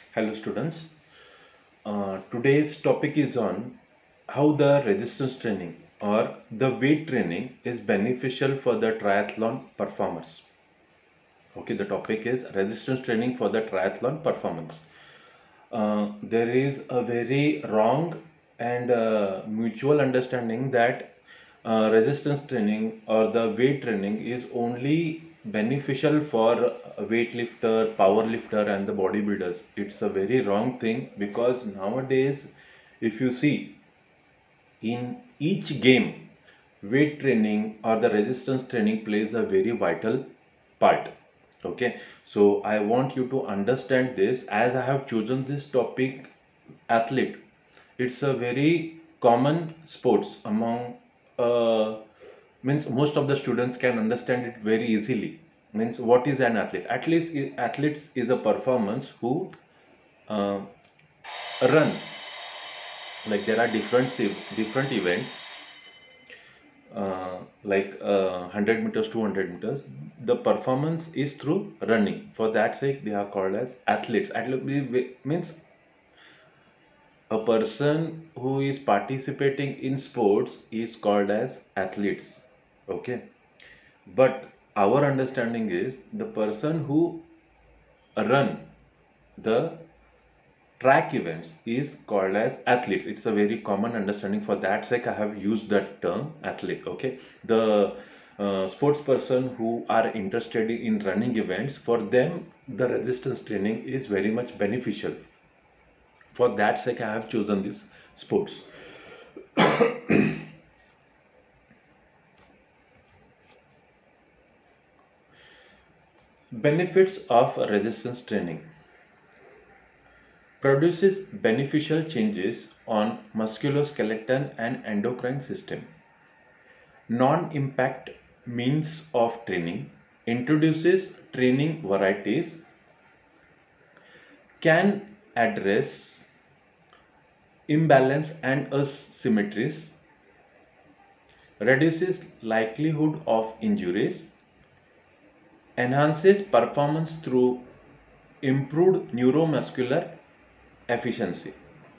Hello students. Today's topic is on how the resistance training or the weight training is beneficial for the triathlon performers. Okay, the topic is resistance training for the triathlon performance. There is a very wrong and mutual understanding that resistance training or the weight training is only beneficial for a weightlifter, power lifter, and the bodybuilders. It's a very wrong thing because nowadays, if you see in each game, weight training or the resistance training plays a very vital part. Okay, so I want you to understand this as I have chosen this topic athlete. It's a very common sports among means most of the students can understand it very easily. Means what is an athlete? Athletes is a performance who uh, run, like there are different events like 100 meters, 200 meters. The performance is through running. For that sake, they are called as athletes. Means a person who is participating in sports is called as athletes. Okay, but our understanding is the person who run the track events is called as athletes. It's a very common understanding. For that sake, I have used that term athlete. Okay, the sports person who are interested in running events, for them the resistance training is very much beneficial. For that sake, I have chosen this sports. Benefits of resistance training: produces beneficial changes on musculoskeletal and endocrine system. Non-impact means of training, introduces training varieties, can address imbalance and asymmetries, reduces likelihood of injuries, enhances performance through improved neuromuscular efficiency.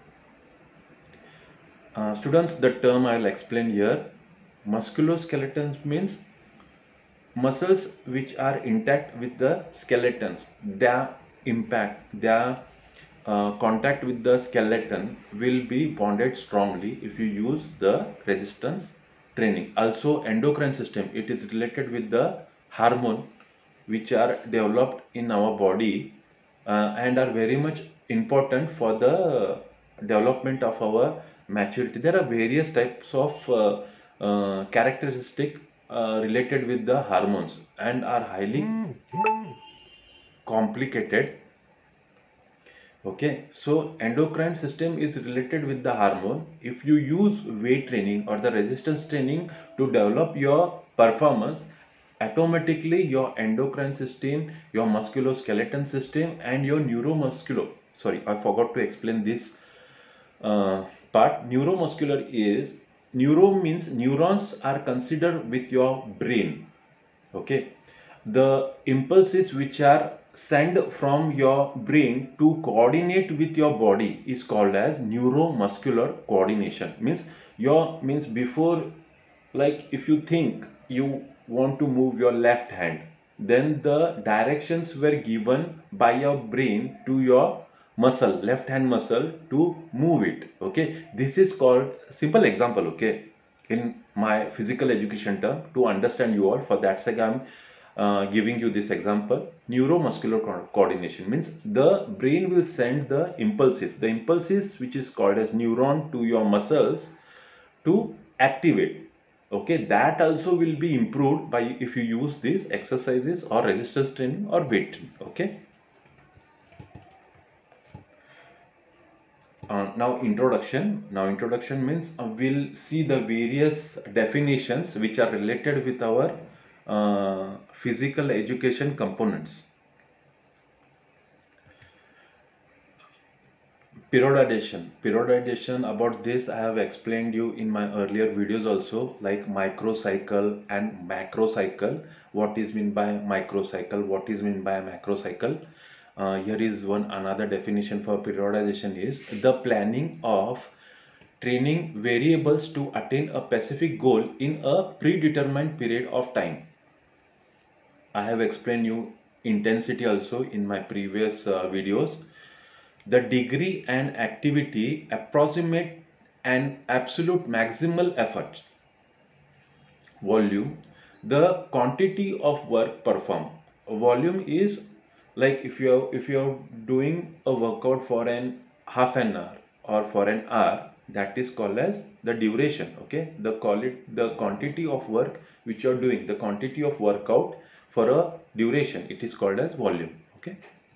Students, the term I will explain here. Musculoskeleton means muscles which are intact with the skeletons. Their impact, their contact with the skeleton will be bonded strongly if you use the resistance training. Also, endocrine system, it is related with the hormone which are developed in our body and are very much important for the development of our maturity. There are various types of characteristic related with the hormones and are highly complicated. Okay, so endocrine system is related with the hormone. If you use weight training or the resistance training to develop your performance, automatically your endocrine system, your musculoskeletal system, and your sorry, I forgot to explain this part. Neuromuscular is, neuro means neurons are considered with your brain. Okay, the impulses which are sent from your brain to coordinate with your body is called as neuromuscular coordination. Means before, like if you think you want to move your left hand, then the directions were given by your brain to your muscle, left hand muscle, to move it. Okay, this is called, simple example, okay, in my physical education term to understand you all. For that sake, I'm giving you this example. Neuromuscular coordination means the brain will send the impulses which is called as neuron to your muscles to activate. Okay, that also will be improved by if you use these exercises or resistance training or weight training. Okay. Now introduction. Now introduction means we'll see the various definitions which are related with our physical education components. Periodization, about this I have explained you in my earlier videos also, like microcycle and macrocycle. What is meant by microcycle, what is meant by macrocycle? Here is one another definition for periodization is the planning of training variables to attain a specific goal in a predetermined period of time. I have explained you intensity also in my previous videos. The degree and activity approximate an absolute maximal effort. Volume, the quantity of work performed. Volume is like if you're doing a workout for an half an hour or for an hour, that is called as the duration. Okay, the quantity of work which you're doing, the quantity of workout for a duration, it is called as volume. Okay.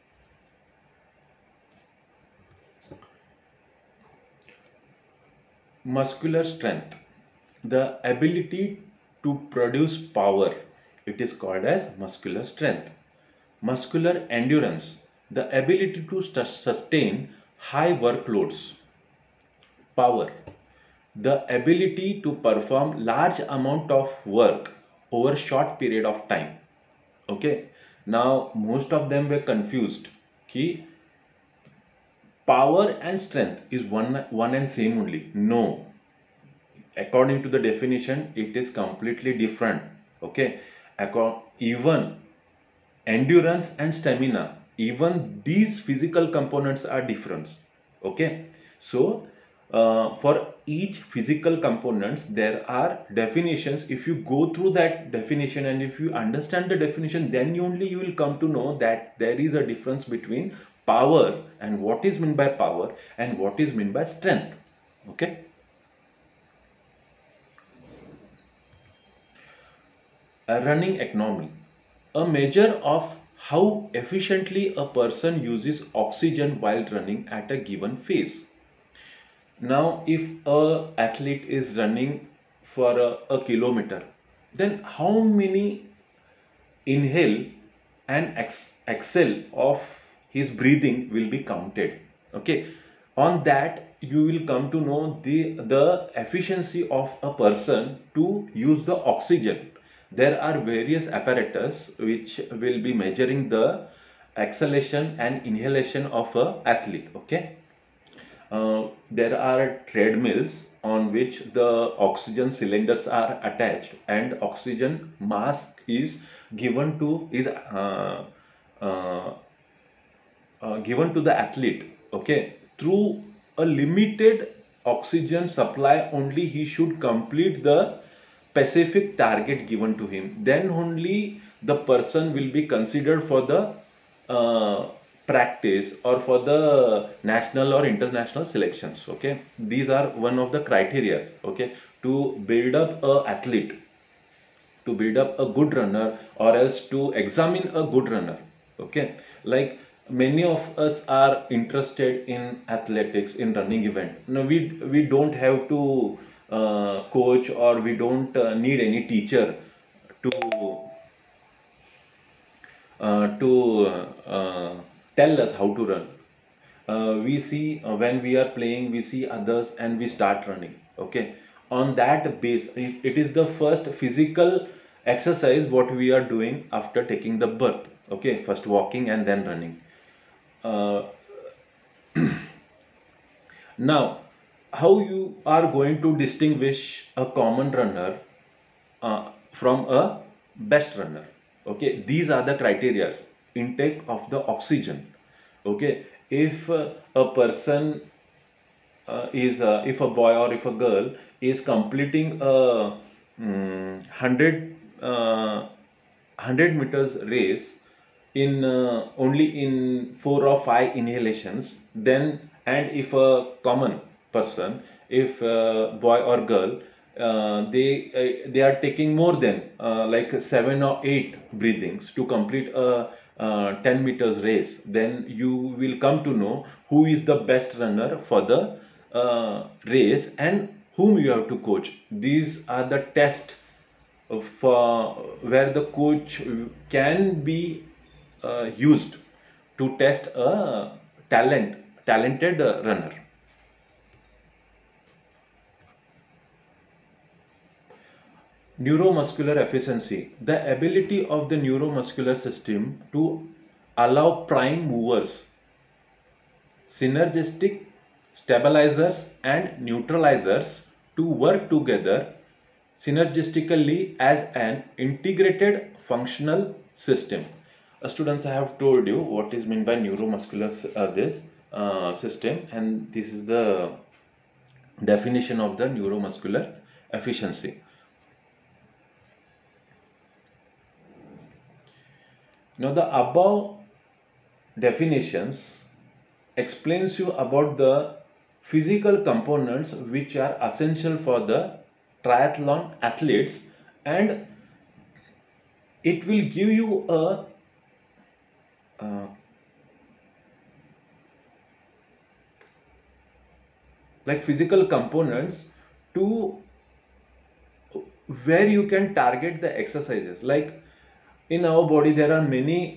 Muscular strength, the ability to produce power, it is called as muscular strength. Muscular endurance, the ability to sustain high workloads. Power, the ability to perform large amount of work over short period of time. Okay, now most of them were confused कि power and strength is one and same only. No, according to the definition it is completely different. Okay, even endurance and stamina, even these physical components are different. Okay, so for each physical components there are definitions. If you go through that definition and if you understand the definition, then only you will come to know that there is a difference between power and what is meant by power and what is meant by strength. Okay. A running economy, a measure of how efficiently a person uses oxygen while running at a given phase. Now, if a athlete is running for a kilometer, then how many inhale and exhale of his breathing will be counted. Okay, on that you will come to know the efficiency of a person to use the oxygen. There are various apparatus which will be measuring the exhalation and inhalation of a athlete. Okay, there are treadmills on which the oxygen cylinders are attached and oxygen mask is given to uh, given to the athlete. Okay, through a limited oxygen supply only he should complete the specific target given to him, then only the person will be considered for the uh, practice or for the national or international selections. Okay, these are one of the criteria. Okay, to build up a athlete, to build up a good runner, or else to examine a good runner. Okay, like many of us are interested in athletics, in running event. No, we don't have to coach, or we don't need any teacher to tell us how to run. We see when we are playing, we see others and we start running. Okay, on that base, it is the first physical exercise what we are doing after taking the birth. Okay, first walking and then running. uh, Now, how you are going to distinguish a common runner from a best runner? Okay, these are the criteria. Intake of the oxygen. Okay, if a person if a boy or if a girl is completing a 100 meters race in only in 4 or 5 inhalations, then, and if a common person, if boy or girl, they are taking more than like 7 or 8 breathings to complete a 10 meters race, then you will come to know who is the best runner for the race and whom you have to coach. These are the tests for where the coach can be used to test a talented runner. Neuromuscular efficiency, the ability of the neuromuscular system to allow prime movers, synergistic stabilizers and neutralizers to work together synergistically as an integrated functional system. Students, I have told you what is meant by neuromuscular this system, and this is the definition of the neuromuscular efficiency. Now the above definitions explains you about the physical components which are essential for the triathlon athletes, and it will give you a like physical components to where you can target the exercises. Like in our body there are many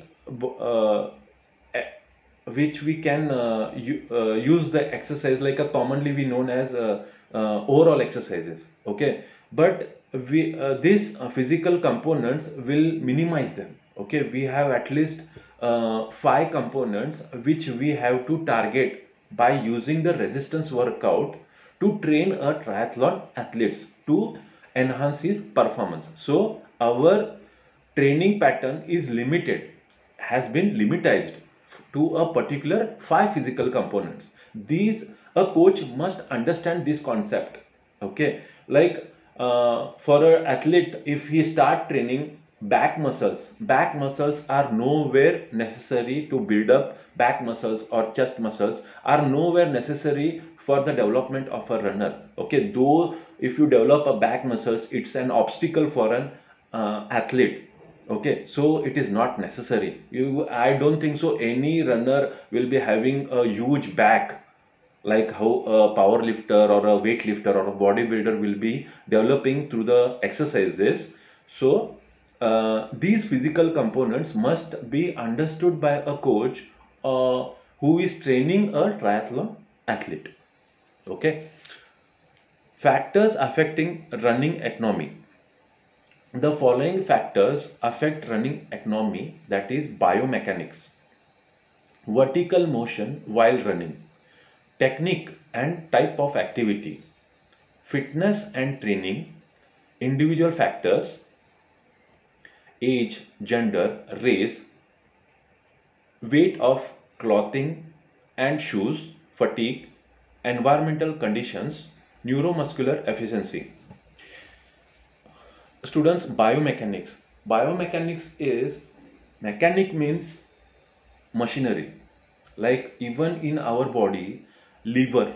which we can use the exercise, like a commonly we known as overall exercises. Okay, but we these physical components will minimize them. Okay, we have at least 5 components which we have to target by using the resistance workout to train a triathlon athletes to enhance his performance. So our training pattern is limited, has been limitized to a particular 5 physical components. These, a coach must understand this concept. Okay, like for an athlete, if he start training back muscles are nowhere necessary to build up back muscles, or chest muscles are nowhere necessary for the development of a runner. Okay, though if you develop a back muscles, it's an obstacle for an athlete. Okay, so it is not necessary. I don't think so any runner will be having a huge back like how a power lifter or a weight lifter or a bodybuilder will be developing through the exercises. So these physical components must be understood by a coach who is training a triathlon athlete. Okay, factors affecting running economy. The following factors affect running economy, that is biomechanics, vertical motion while running, technique and type of activity, fitness and training, individual factors, age, gender, race, weight of clothing and shoes, fatigue, environmental conditions, neuromuscular efficiency. Students, biomechanics. Biomechanics is, mechanic means machinery. Like even in our body, liver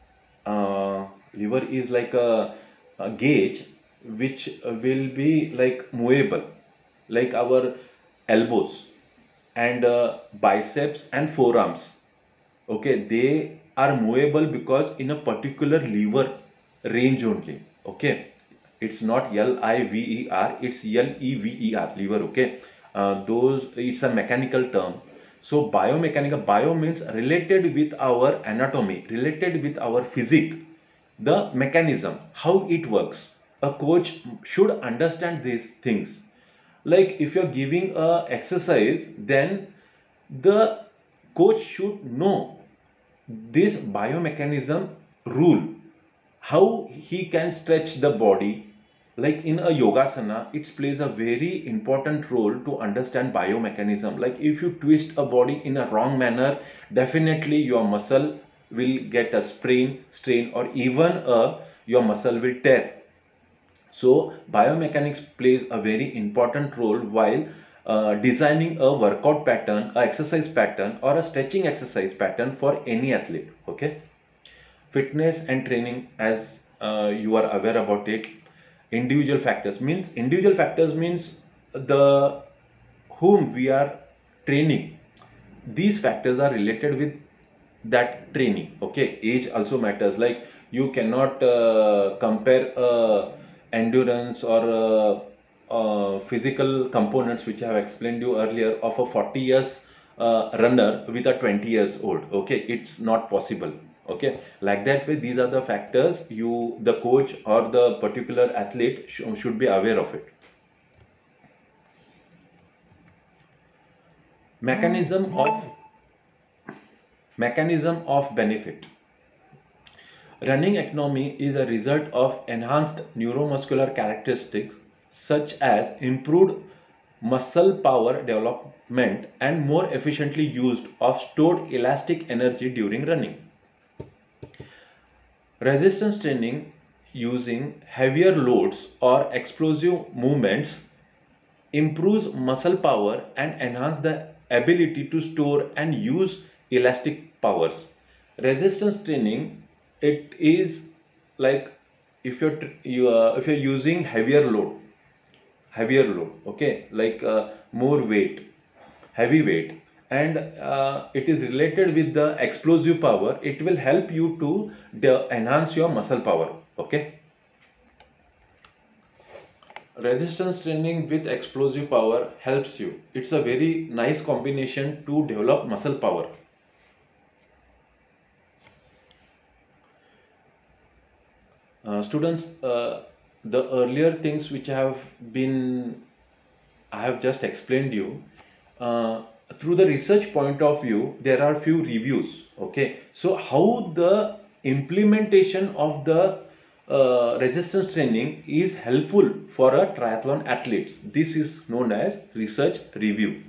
liver is like a gauge which will be like movable, like our elbows and biceps and forearms. Okay, they are movable because in a particular lever range only. Okay, it's not LIVER, it's LEVER, lever. Okay, those, it's a mechanical term. So biomechanical, bio means related with our anatomy, related with our physique, the mechanism, how it works. A coach should understand these things. Like if you're giving a exercise, then the coach should know this biomechanism rule, how he can stretch the body. Like in a yogasana, it plays a very important role to understand biomechanism. Like if you twist a body in a wrong manner, definitely your muscle will get a sprain, strain, or even your muscle will tear. So biomechanics plays a very important role while designing a workout pattern, a exercise pattern, or a stretching exercise pattern for any athlete. Okay, fitness and training, as you are aware about it. Individual factors means, the whom we are training. These factors are related with that training. Okay, age also matters. Like you cannot compare endurance or physical components which I have explained you earlier of a 40 years runner with a 20 years old. Okay, it's not possible. Okay, like that way, these are the factors the coach or the particular athlete should be aware of it. Mechanism of benefit. Running economy is a result of enhanced neuromuscular characteristics such as improved muscle power development and more efficiently used of stored elastic energy during running. Resistance training using heavier loads or explosive movements improves muscle power and enhance the ability to store and use elastic powers. Resistance training, it is like if if you're using heavier load, okay, like more weight, heavy weight, and it is related with the explosive power. It will help you to enhance your muscle power, okay. Resistance training with explosive power helps you. It's a very nice combination to develop muscle power. Students, the earlier things which I have just explained you, uh, through the research point of view, there are few reviews. Okay, so how the implementation of the resistance training is helpful for a triathlon athletes. This is known as research review.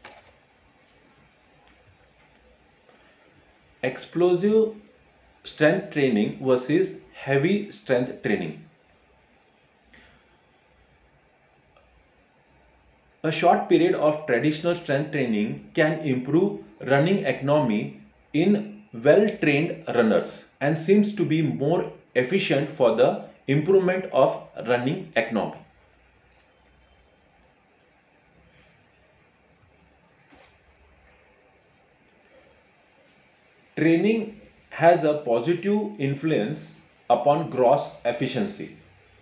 Explosive strength training versus heavy strength training. A short period of traditional strength training can improve running economy in well-trained runners and seems to be more efficient for the improvement of running economy. Training has a positive influence upon gross efficiency.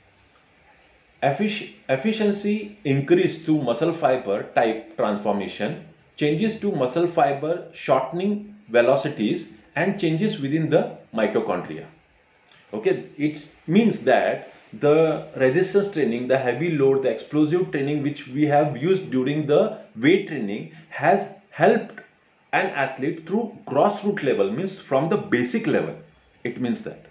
Efficiency increase through muscle fiber type transformation, changes to muscle fiber shortening velocities, and changes within the mitochondria. Okay, it means that the resistance training, the heavy load, the explosive training which we have used during the weight training has helped an athlete through grassroots level, means from the basic level. It means that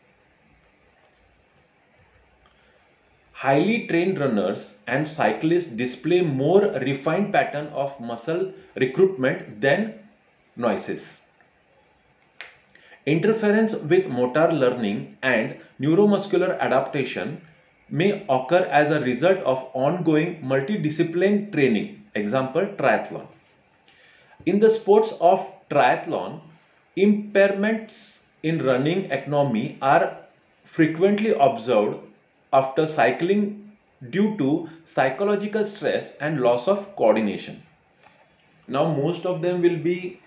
highly trained runners and cyclists display more refined pattern of muscle recruitment than novices. Interference with motor learning and neuromuscular adaptation may occur as a result of ongoing multidisciplinary training. Example, triathlon. In the sports of triathlon, impairments in running economy are frequently observed after cycling due to psychological stress and loss of coordination. Now, most of them will be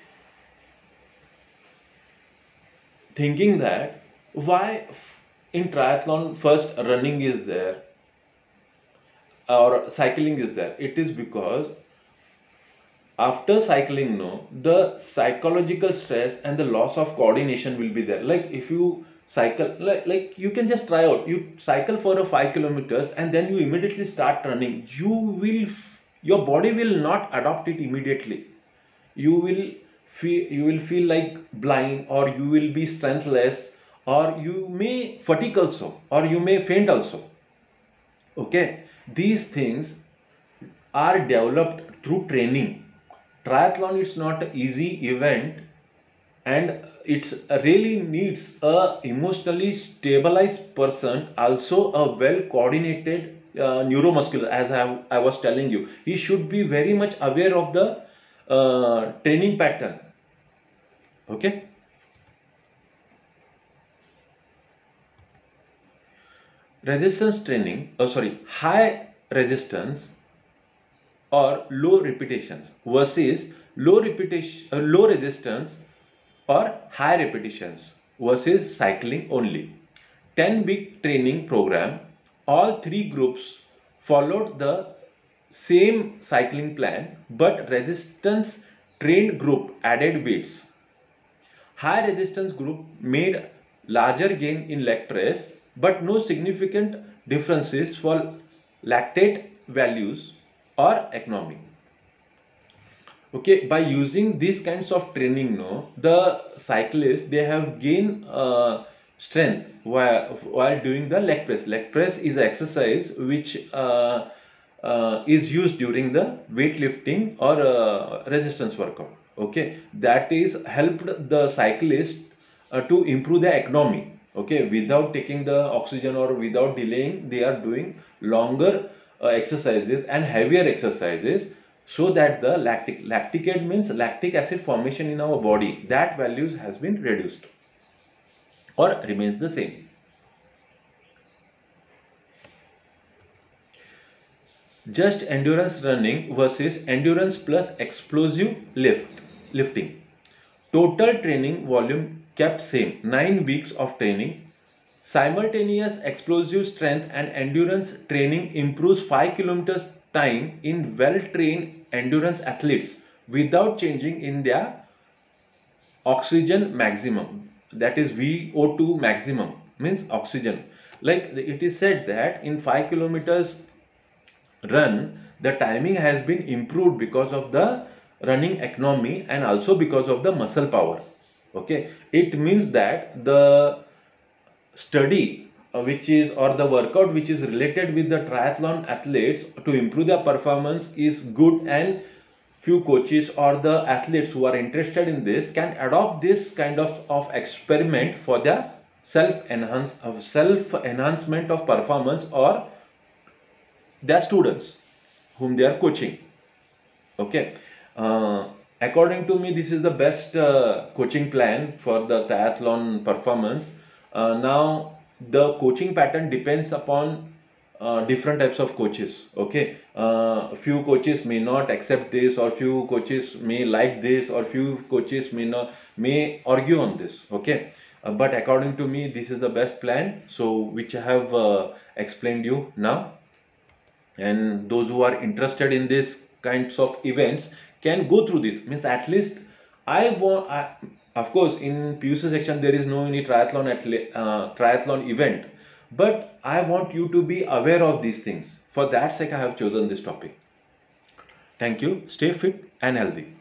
thinking that why in triathlon first running is there or cycling is there. It is because after cycling, no, the psychological stress and the loss of coordination will be there. Like if you cycle, like you can just try out, you cycle for a 5 kilometers and then you immediately start running, your body will not adopt it immediately. You will feel like blind, or you will be strengthless, or you may fatigue also, or you may faint also. Okay, these things are developed through training. Triathlon is not an easy event, and it really needs a emotionally stabilized person, also a well coordinated neuromuscular. As I was telling you, he should be very much aware of the training pattern. Okay. Resistance training, oh sorry, high resistance or low repetitions versus low resistance or high repetitions versus cycling only. 10-week training program, all three groups followed the same cycling plan, but resistance trained group added weights. High resistance group made larger gain in leg press, but no significant differences for lactate values or economy. Okay, by using these kinds of training, no, the cyclists, they have gained strength while doing the leg press. Leg press is an exercise which is used during the weightlifting or resistance workout. Okay, that is helped the cyclist to improve the economy. Okay, without taking the oxygen or without delaying, they are doing longer exercises and heavier exercises, so that the lactic acid means lactic acid formation in our body, that values has been reduced or remains the same. Just endurance running versus endurance plus explosive lifting. Total training volume kept same, 9 weeks of training. Simultaneous explosive strength and endurance training improves 5 kilometers time in well-trained endurance athletes without changing in their oxygen maximum, that is VO2 maximum, means oxygen. Like it is said that in 5 kilometers run, the timing has been improved because of the running economy and also because of the muscle power. Okay, it means that the study which is, or the workout which is related with the triathlon athletes to improve their performance is good, and few coaches or the athletes who are interested in this can adopt this kind of experiment for their self enhancement of performance or their students whom they are coaching. Okay, according to me, this is the best coaching plan for the triathlon performance. Now the coaching pattern depends upon different types of coaches. Okay, few coaches may not accept this, or few coaches may like this, or few coaches may argue on this. Okay, but according to me, this is the best plan, so which I have explained you now. And those who are interested in this kinds of events can go through this, means at least of course in PUC section there is no any triathlon event, but I want you to be aware of these things. For that sake I have chosen this topic. Thank you. Stay fit and healthy.